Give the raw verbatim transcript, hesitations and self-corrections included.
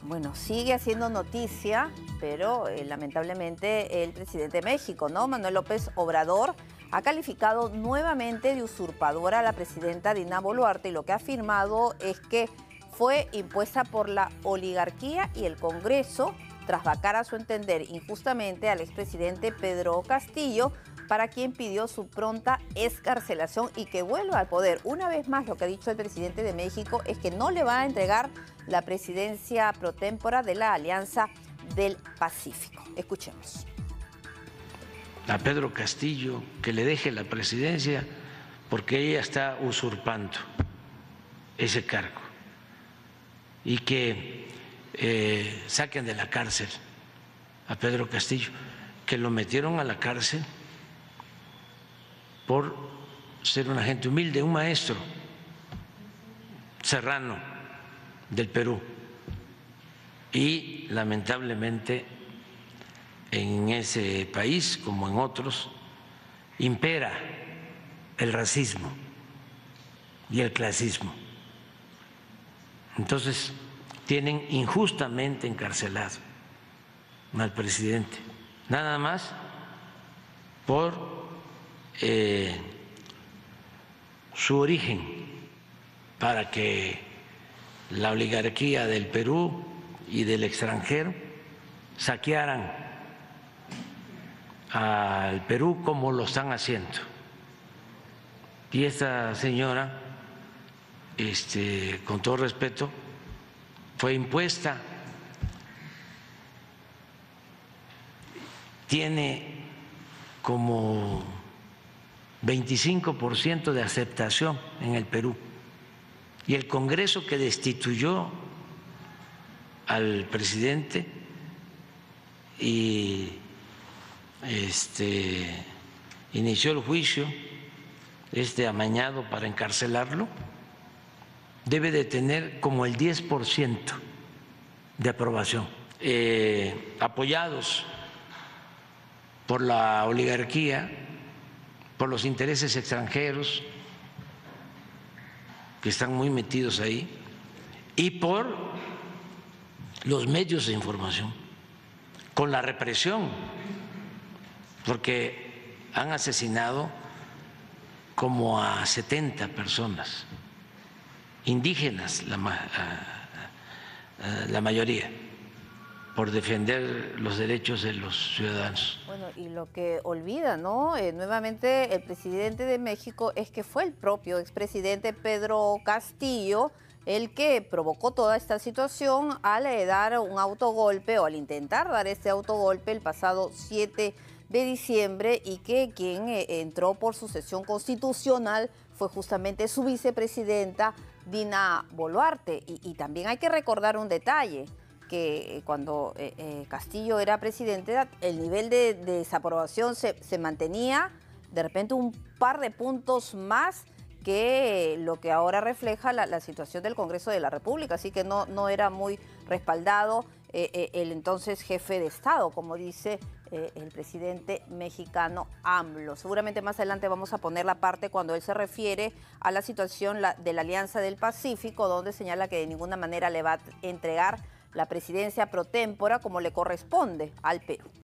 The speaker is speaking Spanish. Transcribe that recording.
Bueno, sigue haciendo noticia, pero eh, lamentablemente el presidente de México, ¿no? Manuel López Obrador, ha calificado nuevamente de usurpadora a la presidenta Dina Boluarte y lo que ha afirmado es que fue impuesta por la oligarquía y el Congreso tras vacar a su entender injustamente al expresidente Pedro Castillo, para quien pidió su pronta excarcelación y que vuelva al poder. Una vez más, lo que ha dicho el presidente de México es que no le va a entregar la presidencia pro tempore de la Alianza del Pacífico. Escuchemos. A Pedro Castillo que le deje la presidencia porque ella está usurpando ese cargo y que eh, saquen de la cárcel a Pedro Castillo, que lo metieron a la cárcel por ser un agente humilde, un maestro serrano del Perú. Y lamentablemente en ese país, como en otros, impera el racismo y el clasismo. Entonces, tienen injustamente encarcelado al presidente, nada más por Eh, su origen, para que la oligarquía del Perú y del extranjero saquearan al Perú como lo están haciendo. Y esta señora, este, con todo respeto, fue impuesta, tiene como veinticinco por ciento de aceptación en el Perú. Y el Congreso que destituyó al presidente y este, inició el juicio este amañado para encarcelarlo, debe de tener como el diez por ciento de aprobación, eh, apoyados por la oligarquía, por los intereses extranjeros que están muy metidos ahí y por los medios de información, con la represión, porque han asesinado como a setenta personas, indígenas la, la mayoría, por defender los derechos de los ciudadanos. Bueno, y lo que olvida, ¿no? Eh, nuevamente el presidente de México es que fue el propio expresidente Pedro Castillo el que provocó toda esta situación al eh, dar un autogolpe o al intentar dar este autogolpe el pasado siete de diciembre y que quien eh, entró por sucesión constitucional fue justamente su vicepresidenta Dina Boluarte. Y, y también hay que recordar un detalle, que cuando eh, eh, Castillo era presidente, el nivel de, de desaprobación se, se mantenía de repente un par de puntos más que lo que ahora refleja la, la situación del Congreso de la República, así que no, no era muy respaldado eh, eh, el entonces jefe de Estado, como dice eh, el presidente mexicano AMLO. Seguramente más adelante vamos a poner la parte cuando él se refiere a la situación la, de la Alianza del Pacífico, donde señala que de ninguna manera le va a entregar la presidencia pro tempore como le corresponde al Perú.